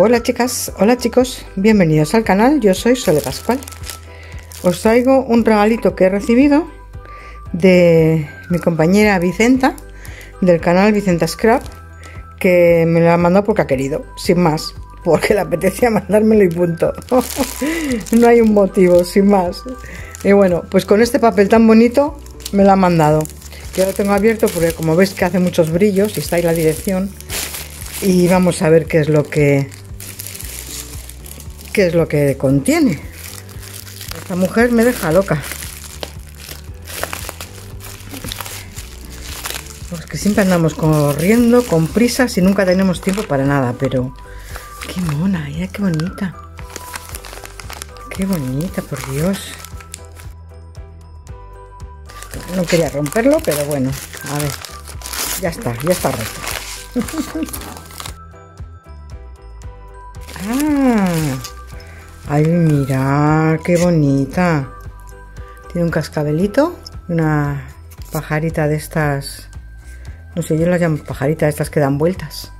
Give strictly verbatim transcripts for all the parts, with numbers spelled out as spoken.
Hola chicas, hola chicos, bienvenidos al canal, yo soy Sole Pascual. Os traigo un regalito que he recibido de mi compañera Vicenta, del canal Vicenta Scrap, que me lo ha mandado porque ha querido, sin más, porque le apetecía mandármelo y punto. No hay un motivo, sin más. Y bueno, pues con este papel tan bonito me lo ha mandado. Yo lo tengo abierto porque como veis que hace muchos brillos y está ahí la dirección. Y vamos a ver qué es lo que qué es lo que contiene. Esta mujer me deja loca. Pues que siempre andamos corriendo, con prisas y nunca tenemos tiempo para nada, pero qué mona, mira qué bonita. Qué bonita, por Dios. No quería romperlo, pero bueno, a ver. Ya está, ya está roto. Ah, ay, mira, qué bonita. Tiene un cascabelito, una pajarita de estas, no sé, yo las llamo pajaritas, de estas que dan vueltas.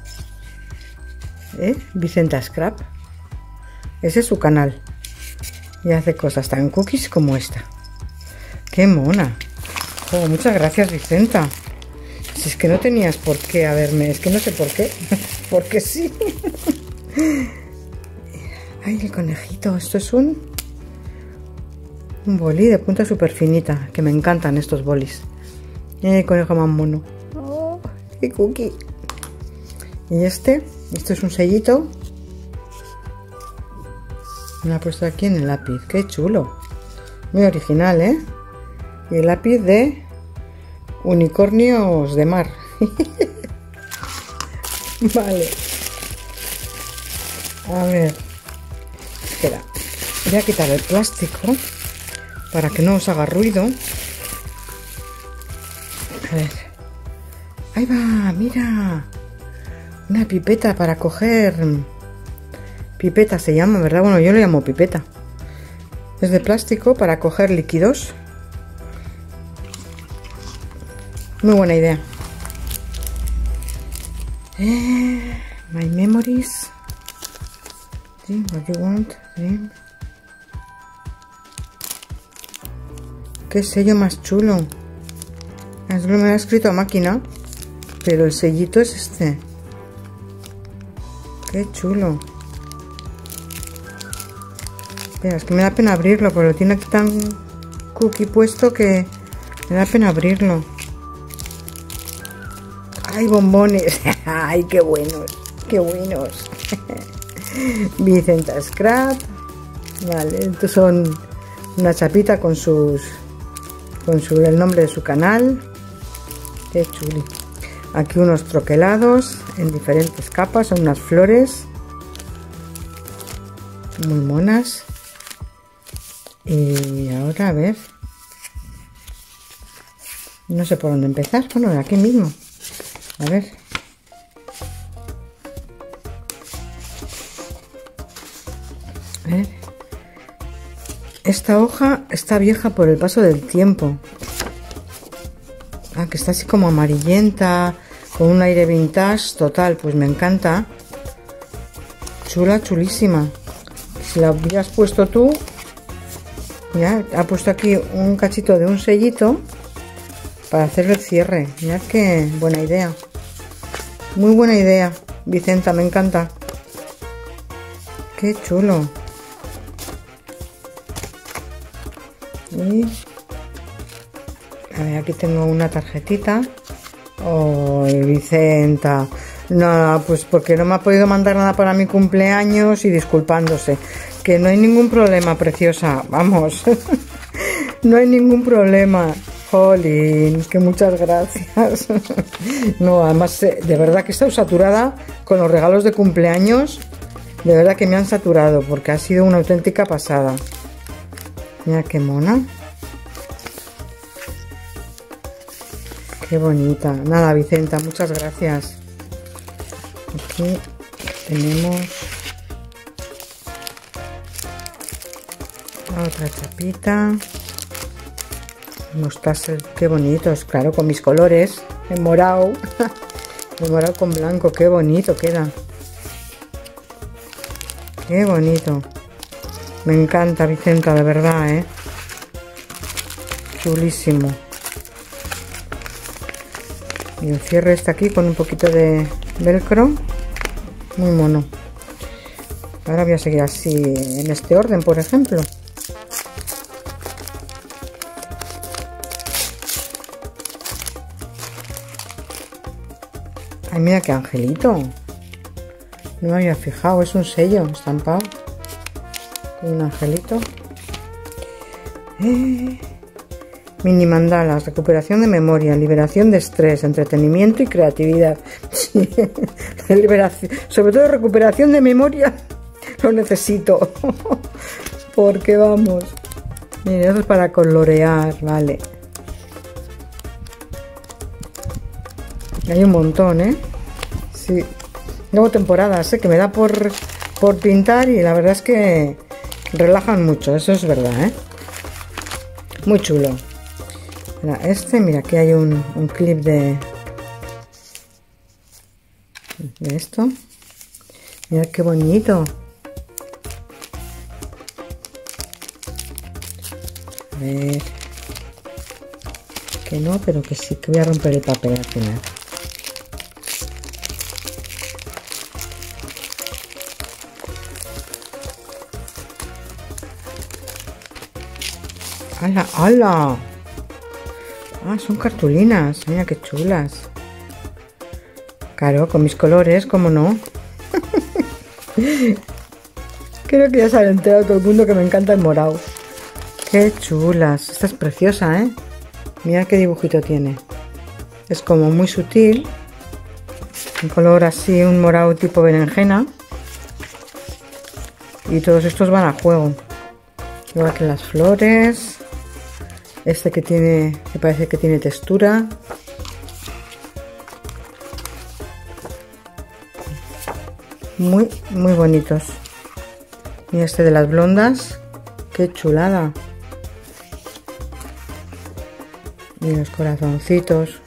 ¿Eh? Vicenta Scrap. Ese es su canal. Y hace cosas tan cookies como esta. ¡Qué mona! Oh, muchas gracias, Vicenta. Si es que no tenías por qué haberme... Es que no sé por qué. Porque sí. Ay, el conejito. Esto es un... Un boli de punta súper finita. Que me encantan estos bolis. El conejo más mono. Oh, qué cookie. Y este... Esto es un sellito. Me lo ha puesto aquí en el lápiz. ¡Qué chulo! Muy original, ¿eh? Y el lápiz de unicornios de mar. Vale. A ver. Espera. Voy a quitar el plástico para que no os haga ruido. A ver. Ahí va, mira. Una pipeta para coger. Pipeta se llama, ¿verdad? Bueno, yo lo llamo pipeta. Es de plástico para coger líquidos. Muy buena idea. Eh, my memories. Sí, what you want. Sí. Qué sello más chulo. Es lo que me ha escrito a máquina. Pero el sellito es este. Qué chulo. Espera, es que me da pena abrirlo, porque lo tiene aquí tan cookie puesto que me da pena abrirlo. ¡Ay, bombones! ¡Ay, qué buenos! ¡Qué buenos! Vicenta Scrap. Vale, estos son una chapita con sus... con su, el nombre de su canal. ¡Qué chuli! Aquí unos troquelados en diferentes capas, son unas flores muy monas. Y ahora a ver, no sé por dónde empezar. Bueno, aquí mismo, a ver. A ver, esta hoja está vieja por el paso del tiempo. Ah, que está así como amarillenta, con un aire vintage total. Pues me encanta. Chula, chulísima. Si la hubieras puesto tú, ya ha puesto aquí un cachito de un sellito para hacer el cierre. Mirad qué buena idea. Muy buena idea, Vicenta, me encanta. Qué chulo. Y a ver, aquí tengo una tarjetita. Oh, Vicenta. No, pues porque no me ha podido mandar nada para mi cumpleaños y disculpándose. Que no hay ningún problema, preciosa. Vamos. No hay ningún problema. Jolín, que muchas gracias. No, además, de verdad que he estado saturada con los regalos de cumpleaños. De verdad que me han saturado porque ha sido una auténtica pasada. Mira qué mona. Qué bonita. Nada, Vicenta, muchas gracias. Aquí tenemos otra chapita. Unos tassels, qué bonitos, claro, con mis colores. En morado. En morado con blanco, qué bonito queda. Qué bonito. Me encanta, Vicenta, de verdad, ¿eh? Chulísimo. Y el cierre está aquí con un poquito de velcro. Muy mono. Ahora voy a seguir así en este orden, por ejemplo. Ay, mira qué angelito. No me había fijado, es un sello estampado. Un angelito. Eh. Mini mandalas, recuperación de memoria, liberación de estrés, entretenimiento y creatividad. Sí. Liberación, sobre todo recuperación de memoria, lo necesito. Porque vamos. Mira, eso es para colorear, vale. Hay un montón, ¿eh? Sí. Luego temporadas, ¿eh? Que me da por, por pintar y la verdad es que relajan mucho, eso es verdad, ¿eh? Muy chulo. Mira, este, mira, aquí hay un, un clip de, de esto. Mira qué bonito. A ver. Que no, pero que sí, que voy a romper el papel al final. ¡Hala, hala! Ah, son cartulinas. Mira qué chulas. Claro, con mis colores, ¿cómo no? Creo que ya se ha enterado todo el mundo que me encanta el morado. Qué chulas. Esta es preciosa, ¿eh? Mira qué dibujito tiene. Es como muy sutil. Un color así, un morado tipo berenjena. Y todos estos van a juego. Igual que las flores. Este que tiene, que parece que tiene textura. Muy, muy bonitos. Y este de las blondas. Qué chulada. Y los corazoncitos.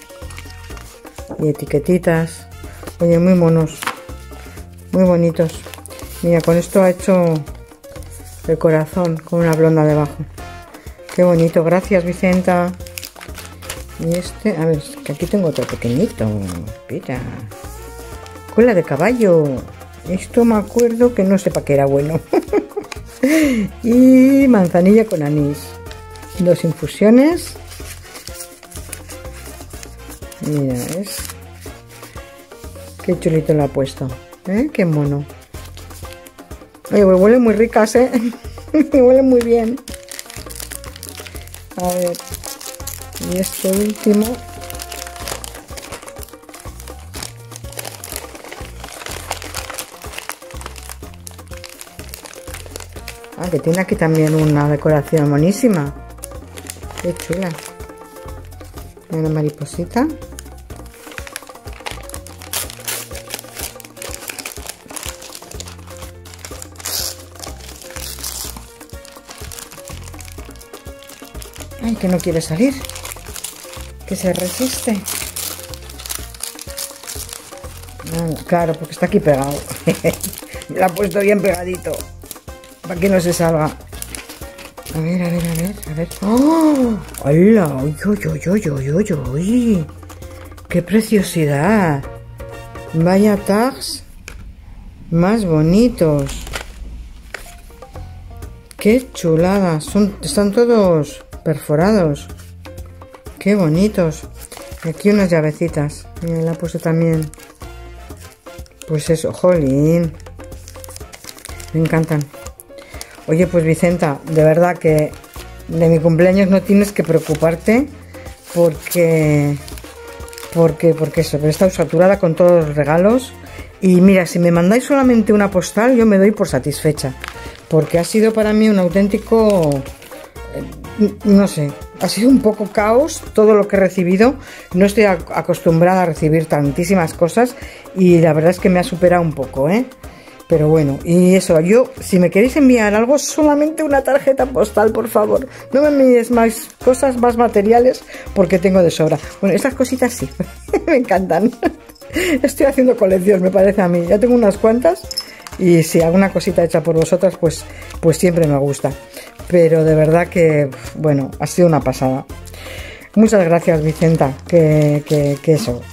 Y etiquetitas. Oye, muy monos. Muy bonitos. Mira, con esto ha hecho el corazón con una blonda debajo. Qué bonito, gracias Vicenta. Y este, a ver, que aquí tengo otro pequeñito. Mira. Cola de caballo. Esto me acuerdo que no sé para qué era bueno. Y manzanilla con anís. Dos infusiones. Mira, es. Qué chulito lo ha puesto. ¿Eh? Qué mono. Oye, pues huelen muy ricas, ¿eh? Huelen muy bien. A ver, y este último. Ah, que tiene aquí también una decoración monísima. Qué chula. Una mariposita. Ay, que no quiere salir, que se resiste. Ah, claro, porque está aquí pegado. Lo ha puesto bien pegadito para que no se salga. A ver, a ver, a ver, a ver. ¡Oh! ¡Hola! ¡Uy, uy, uy, uy, uy, uy! ¡Qué preciosidad! Vaya tags más bonitos. ¡Qué chulada! Son, están todos perforados. Qué bonitos. Aquí unas llavecitas. Mira, la puse también. Pues eso, jolín. Me encantan. Oye, pues Vicenta, de verdad que de mi cumpleaños no tienes que preocuparte porque porque porque eso, he estado saturada con todos los regalos. Y mira, si me mandáis solamente una postal, yo me doy por satisfecha, porque ha sido para mí un auténtico, no sé, ha sido un poco caos todo lo que he recibido. No estoy acostumbrada a recibir tantísimas cosas y la verdad es que me ha superado un poco, ¿eh? Pero bueno, y eso, yo, si me queréis enviar algo, solamente una tarjeta postal, por favor. No me envíes más cosas, más materiales, porque tengo de sobra. Bueno, estas cositas sí, me encantan. Estoy haciendo colección, me parece a mí. Ya tengo unas cuantas y si alguna cosita hecha por vosotras, pues, pues siempre me gusta. Pero de verdad que, bueno, ha sido una pasada. Muchas gracias, Vicenta, que, que, que eso,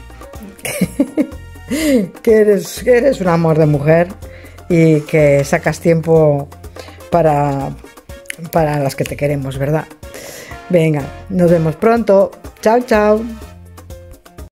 que eres, que eres un amor de mujer y que sacas tiempo para, para las que te queremos, ¿verdad? Venga, nos vemos pronto. Chao, chao.